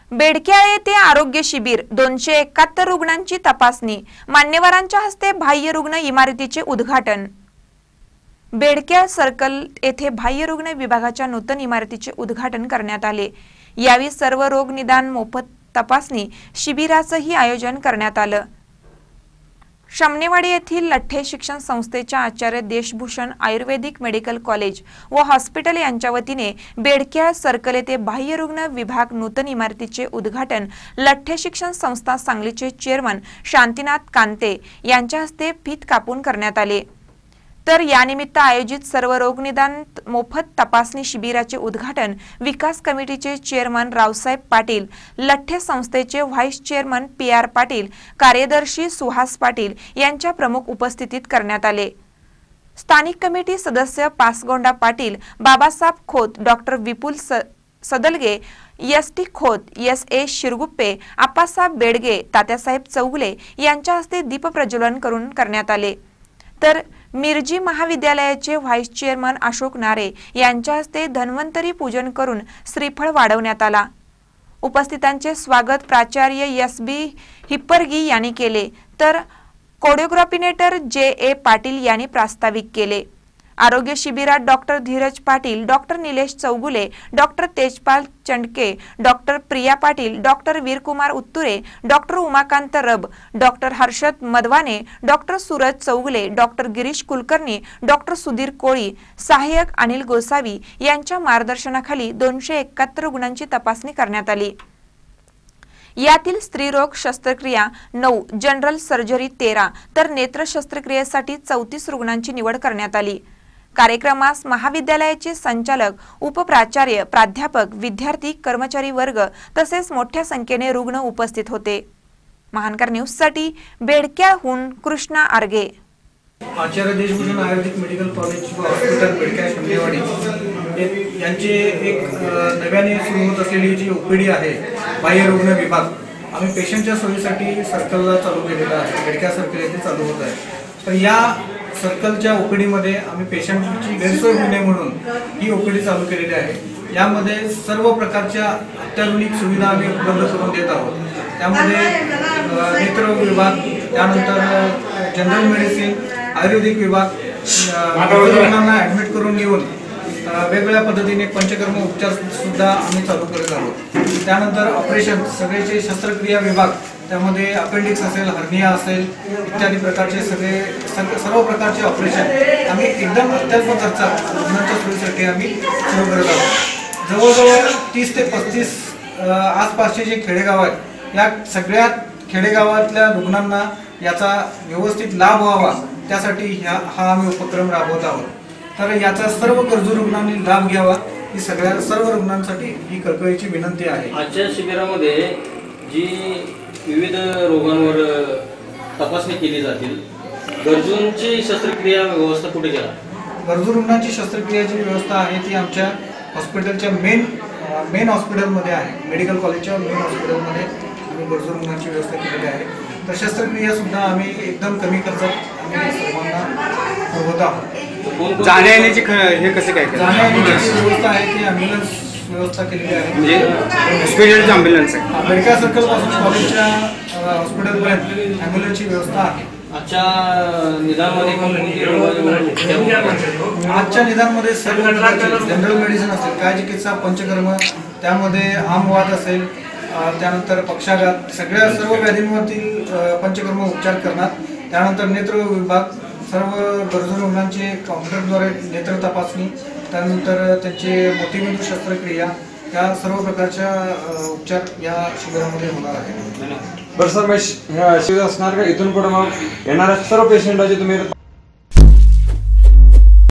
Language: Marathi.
बेडक्या येथे आरोग्य शिबिर 271 रुग्णांची तपासणी। मान्यवरांच्या हस्ते बाह्य रुग्ण इमारतीचे उद्घाटन। बेडक्या सर्कल येथे बाह्य रुग्ण विभागाच्या नूतन इमारतीचे उद्घाटन करण्यात आले। यावेळी सर्व रोग निदान मोफत तपासणी शिबिराचेही आयोजन करण्यात आले। शमनेवाडी येथील लठ्ठे शिक्षण संस्थेच्या आचार्य देशभूषण आयुर्वेदिक मेडिकल कॉलेज व हॉस्पिटल यांच्या वतीने बेडक्या सर्कल येथे बाह्य रुग्ण विभाग नूतन इमारतीचे उद्घाटन लठ्ठे शिक्षण संस्था सांगलीचे चेअरमन शांतीनाथ कांते यांच्या हस्ते फीत कापून करण्यात आले। तर यानिमित्त आयोजित सर्व रोग निदान मोफत तपासणी शिबिराचे उद्घाटन विकास कमिटीचे चेअरमन रावसाहेब पाटील, लठ्ठे संस्थेचे व्हाईस चेअरमन PR पाटील, कार्यदर्शी सुहास पाटील यांच्या प्रमुख उपस्थितीत करण्यात आले। स्थानिक कमिटी सदस्य Pasgonda Patil, Babasaheb Khot, doctor Vipul Sadalge, ST Khot, SA Shirguppe, Appasaheb Bedge, Tatyasaheb Chougule यांच्या हस्ते दीप प्रज्वलन करून करण्यात आले। तर मिरजी महाविद्यालयाचे व्हाईस चेअरमन अशोक नारे यांच्या हस्ते धन्वंतरी पूजन करून श्रीफळ वाढवण्यात आला। उपस्थितांचे स्वागत प्राचार्य SB हिप्परगी यांनी केले, तर कोरिओग्राफिनेटर JA पाटील यांनी प्रास्ताविक केले। आरोग्य शिबिरात doctor Dhiraj Patil, doctor Nilesh Chougule, doctor Tejpal Chandke, doctor Priya Patil, doctor Veerkumar Utture, doctor Umakant Rab, doctor Harshad Madhwane, doctor Suraj Chougule, doctor Girish Kulkarni, doctor Sudhir Koli, सहाय्यक अनिल गोसावी यांच्या मार्गदर्शनाखाली 271 रुग्णांची तपासणी करण्यात आली। यातील स्त्रीरोग शस्त्रक्रिया 9, जनरल सर्जरी 13 तर नेत्र शस्त्रक्रियेसाठी 34 रुग्णांची निवड करण्यात आली। कार्यक्रमास महाविद्यालयाचे संचालक, उपप्राचार्य, प्राध्यापक, विद्यार्थी, कर्मचारी वर्ग तसेच मोठ्या संख्येने रुग्ण उपस्थित होते। महानकर न्यूजसाठी बेडक्याहून कृष्णा आर्गे। आचार्य देशभूषण आयुर्वेदिक मेडिकल कॉलेज व हॉस्पिटल बेडक्या शमनेवाडी यांचे एक नव्याने सुरू होत असलेली जी OPD आहे बाह्य रुग्ण विभाग, आम्ही पेशंटच्या सोयीसाठी सर्कलला चालू केलेला आहे। बेडक्या सर्कल येथे चालू होत आहे। तर या सर्कलच्या OPD मध्ये आम्ही पेशंटची गैरसोय होऊ नये म्हणून ही OPD चालू केलेली आहे। यामध्ये सर्व प्रकारच्या अत्याधुनिक सुविधा आम्ही उपलब्ध करून देत आहोत। त्यामध्ये नेत्र विभाग, त्यानंतर जनरल मेडिसिन, आयुर्वेदिक विभाग, रुग्णांना ऍडमिट करून घेऊन वेगवेगळ्या पद्धतीने पंचकर्म उपचार सुद्धा आम्ही चालू करत आहोत। त्यानंतर ऑपरेशन, सगळेचे शस्त्रक्रिया विभाग, त्यामध्ये अपेंडिक्स असेल, हर्निया असेल इत्यादी प्रकारचे सर्व प्रकारचे ऑपरेशन आम्ही एकदम अत्यल्प खर्चात रुग्णांच्या सोयीसाठी आम्ही सुरू करत आहोत। जवळजवळ 30 ते 35 आसपासचे जे खेडेगाव आहेत, या सगळ्या खेडेगावातल्या रुग्णांना याचा व्यवस्थित लाभ व्हावा त्यासाठी हा आम्ही उपक्रम राबवत आहोत। तर याचा सर्व गरजू रुग्णांनी लाभ घ्यावा ही सर्व रुग्णांसाठी ही कळकळीची विनंती आहे। आजच्या शिबिरामध्ये जी विविध रोगांवर तपासणी केली जातील, गरजूंची शस्त्रक्रिया व्यवस्था कुठे केला? गरजू रुग्णांची शस्त्रक्रियाची व्यवस्था आहे ती आमच्या हॉस्पिटलच्या मेन हॉस्पिटलमध्ये आहे। मेडिकल कॉलेजच्या मेन हॉस्पिटलमध्ये आम्ही गरजू रुग्णांची व्यवस्था केलेली आहे। तर शस्त्रक्रिया सुद्धा आम्ही एकदम कमी खर्चात आम्ही सर्वांना पुरवत आहोत। जाण्या येण्याची हे कसे काय जाण्याची व्यवस्था आहे ती ॲम्ब्युलन्स व्यवस्था केलेली आहे, म्हणजे हॉस्पिटलची ॲम्ब्युलन्स आहे। बेडक्या सर्कल पासून कॉलेजच्या हॉस्पिटलपर्यंत ॲम्ब्युलन्सची व्यवस्था आहे। आजच्या निदानमध्ये सर्व प्रकारचे जनरल मेडिसिन असेल, काय चिकित्सा, पंचकर्म, त्यामध्ये आमवात असेल, त्यानंतर पक्षाघात, सर्व व्याधींवरती पंचकर्म उपचार करणार। त्यानंतर नेत्र विभाग, सर्व गरजू रुग्णांचे कॉम्प्युटरद्वारे नेत्र तपासणी, त्यानंतर त्यांचे मोतीबिंदू शस्त्रक्रिया, या सर्व प्रकारच्या उपचार या शिबिरामध्ये होणार आहे। बरं सर, शिबिर असणार का इथून पुढे मग येणाऱ्या सर्व पेशंटाचे तुम्ही